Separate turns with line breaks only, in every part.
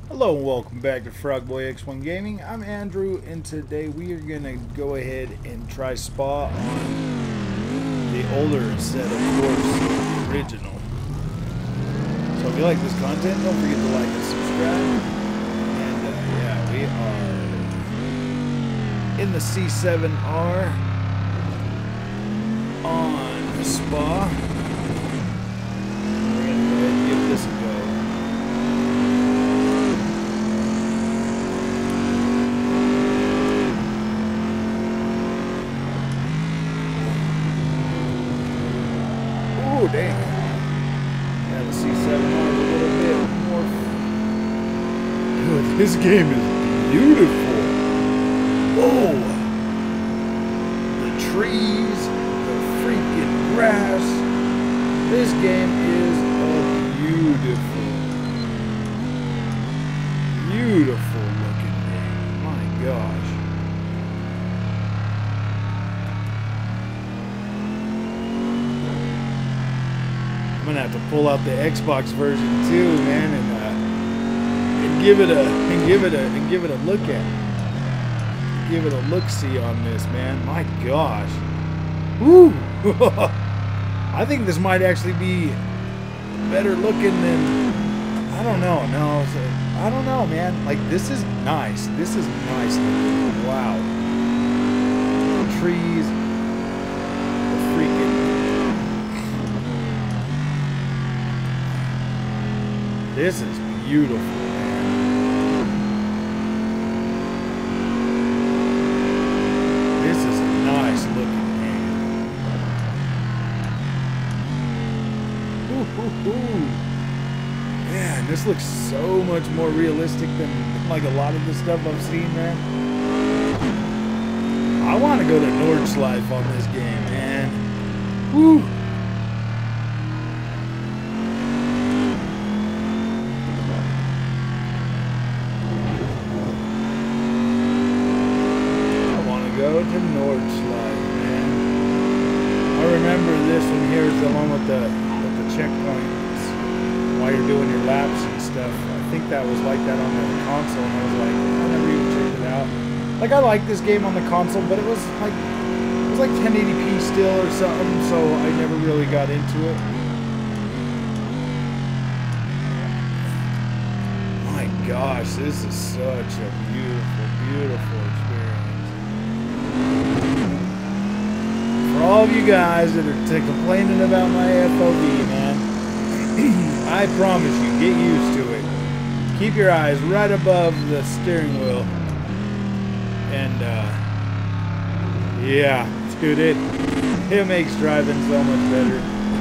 Hello and welcome back to Frogboy X1 Gaming. I'm Andrew, and today we are going to go ahead and try Spa on the older Assetto Corsa, the original. So if you like this content, don't forget to like and subscribe. And yeah, we are in the C7R on Spa. We're going to go ahead and give this a go. Oh, dang. Yeah, the C7R a little bit more. Dude, this game is beautiful. Oh, the trees, the freaking grass. This game is a beautiful looking game. My gosh. I'm gonna have to pull out the Xbox version too, man, and give it a look at. Give it a look-see on this, man. My gosh. Woo! I think this might actually be better looking than, I don't know. No, I don't know, man. Like, this is nice. This is nice looking. Wow. The trees, the freaking. This is beautiful, man. This is a nice looking game. Ooh. Man, this looks so much more realistic than like a lot of the stuff I've seen, man. I want to go to Nordschleife on this game, man. Woo! Go to Nordschleife, man. I remember this one here is the one with the checkpoints while you're doing your laps and stuff. I think that was like that on the console, and I was like, I never even checked it out. Like, I like this game on the console, but it was like 1080p still or something, so I never really got into it. My gosh, this is such a beautiful experience. For all of you guys that are complaining about my FOV, man, I promise you, get used to it. Keep your eyes right above the steering wheel. And, yeah, dude, it makes driving so much better.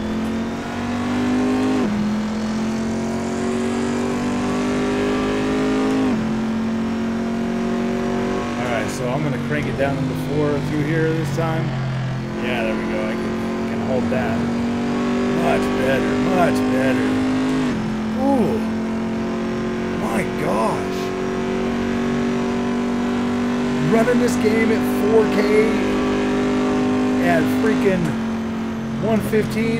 Alright, so I'm going to crank it down into 4 through here this time. Yeah, there we go. I can hold that. Much better. Ooh. My gosh. Running this game at 4K at freaking 115,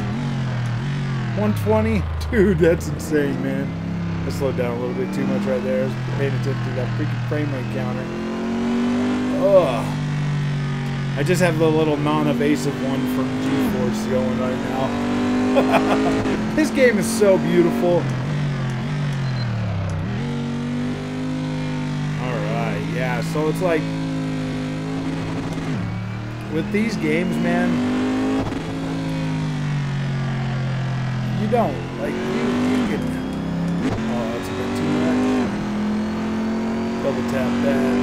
120. Dude, that's insane, man. I slowed down a little bit too much right there. I was paying attention to that freaking frame rate counter. Ugh. I just have the little non-evasive one from GeForce going right now. This game is so beautiful. Alright, yeah, so it's like, with these games, man, you don't, like, you can, oh, that's a bit too much. Double tap that.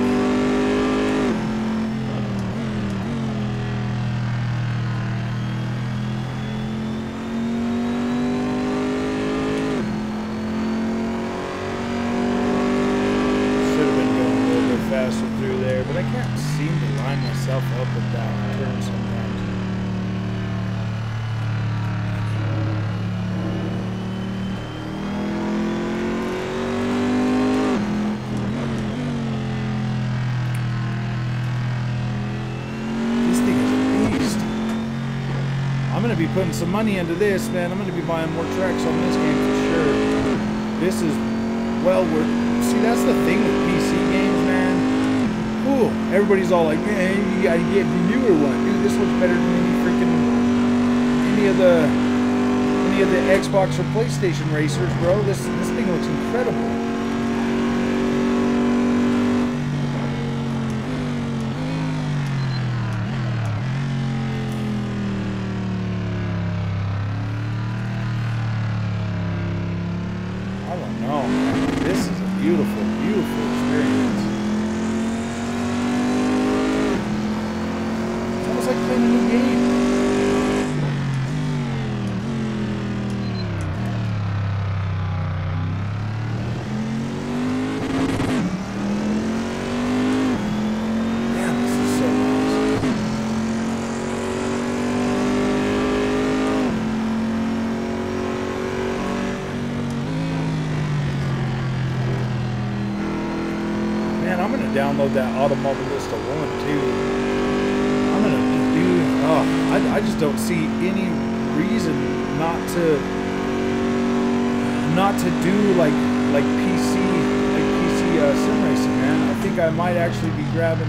Faster through there, but I can't seem to line myself up with that turn sometimes. This thing is a beast. I'm going to be putting some money into this, man. I'm going to be buying more tracks on this game for sure. This is well, see, that's the thing with PC games, man. Ooh, everybody's all like, man, you gotta get the newer one. Dude, this looks better than any of the Xbox or PlayStation racers, bro. This thing looks incredible. I don't know. This is a beautiful, beautiful experience. It's almost like playing a new game. I'm gonna download that Automobilista 1 too. I'm gonna do. Oh, I just don't see any reason not to do like PC sim racing, man. I think I might actually be grabbing.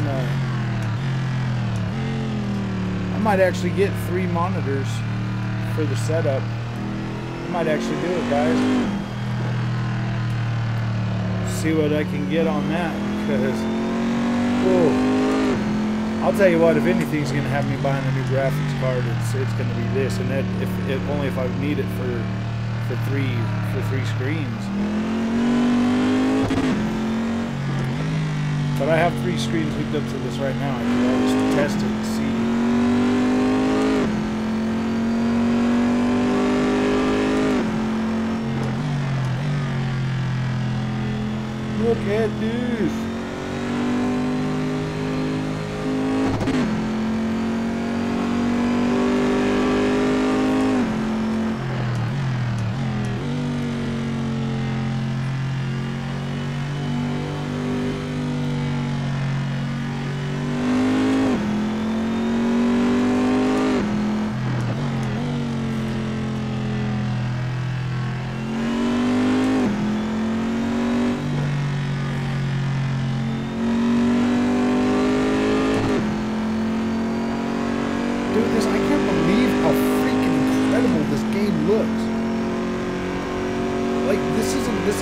I might actually get 3 monitors for the setup. I might actually do it, guys. See what I can get on that. Because, whoa, I'll tell you what, if anything's going to have me buying a new graphics card, it's going to be this, and that only if I need it for three screens. But I have 3 screens hooked up to this right now. I can always test it and see. Look at this. Dude, I can't believe how freaking incredible this game looks. Like, this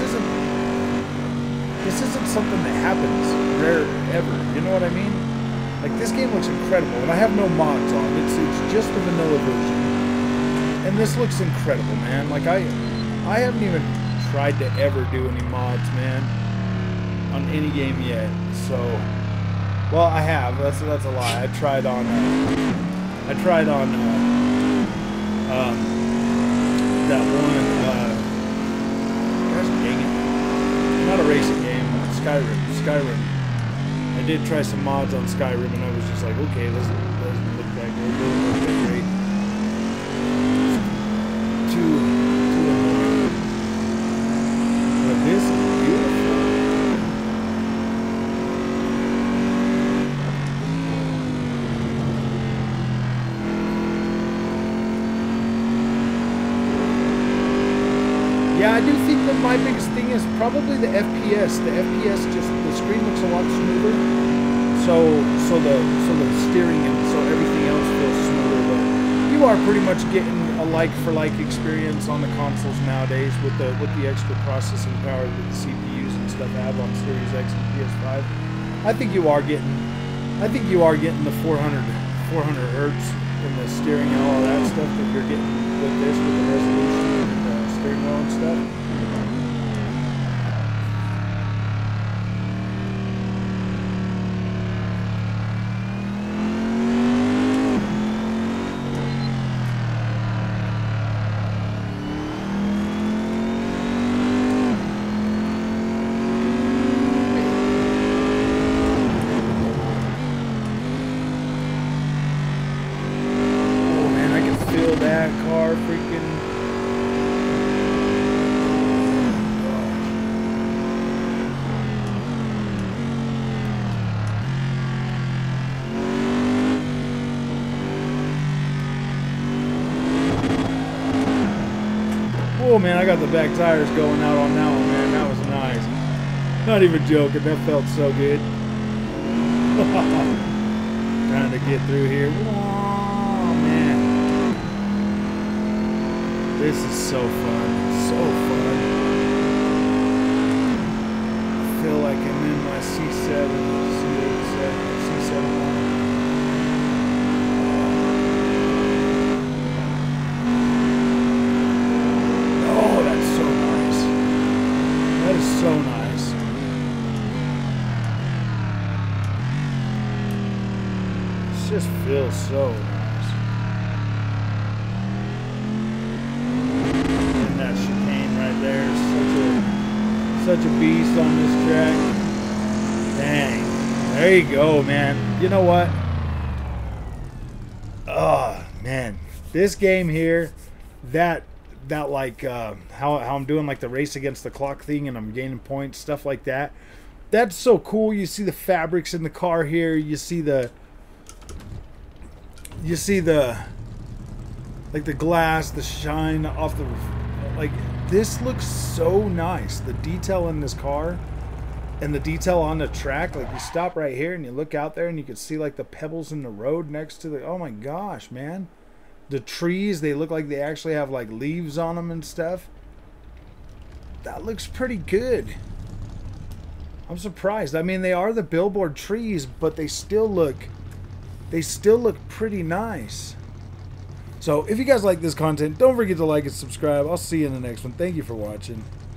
isn't something that happens rare ever. You know what I mean? Like, this game looks incredible, and I have no mods on. It's just the vanilla version, and this looks incredible, man. Like, I haven't even tried to ever do any mods, man, on any game yet. So, well, I have. That's a lie. I tried on that one, gosh dang it, not a racing game, Skyrim. I did try some mods on Skyrim, and I was just like, okay, this doesn't look that good, doesn't look that great. Too annoying. But this is beautiful. Yeah, I do think that my biggest thing is probably the FPS. The FPS, just the screen looks a lot smoother, so the steering and so everything else feels smoother. But you are pretty much getting a like-for-like experience on the consoles nowadays with the extra processing power that the CPUs and stuff have on Series X and PS5. I think you are getting the 400 hertz in the steering and all that stuff that you're getting with this, with the resolution and the steering wheel and stuff. That car freaking oh man, I got the back tires going out on that one, man. That was nice. Not even joking. That felt so good. Trying to get through here. Oh, man. This is so fun. So fun. I feel like I'm in my C7, C8, C7. That is so nice. It just feels so nice. And that chicane right there is such a beast on this track. Dang. There you go, man. You know what? Oh, man. This game here, that like how I'm doing like the race against the clock thing and I'm gaining points, stuff like that. That's so cool. You see the fabrics in the car here. You see the like the glass, the shine off the, like, this looks so nice. The detail in this car and the detail on the track, like you stop right here and you look out there and you can see like the pebbles in the road next to the, oh my gosh, man. The trees, they look like they actually have like leaves on them and stuff. That looks pretty good. I'm surprised. I mean, they are the billboard trees, but they still look pretty nice. So if you guys like this content, don't forget to like and subscribe. I'll see you in the next one. Thank you for watching.